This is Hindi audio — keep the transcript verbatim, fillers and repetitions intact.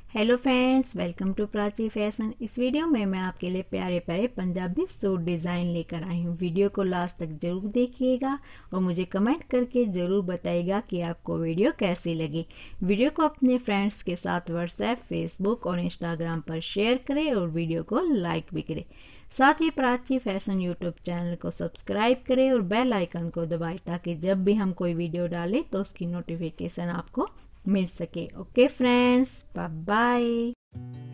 Hello friends, welcome to Prachi fashion. इस वीडियो में मैं आपके लिए प्यारे प्यारे पंजाबी सूट डिज़ाइन लेकर आई हूँ। वीडियो को लास्ट तक जरूर देखिएगा और मुझे कमेंट करके ज़रूर बताइएगा कि आपको वीडियो कैसी लगी। वीडियो को अपने फ्रेंड्स के साथ व्हाट्सएप, फेसबुक और इंस्टाग्राम पर शेयर करें और वीडियो को लाइक भी करें। साथ ही प्राची फैशन यूट्यूब चैनल को सब्सक्राइब करें और बेल आइकन को दबाएं ताकि जब भी हम कोई वीडियो डालें तो उसकी नोटिफिकेशन आपको मिल सके। Okay friends, bye bye.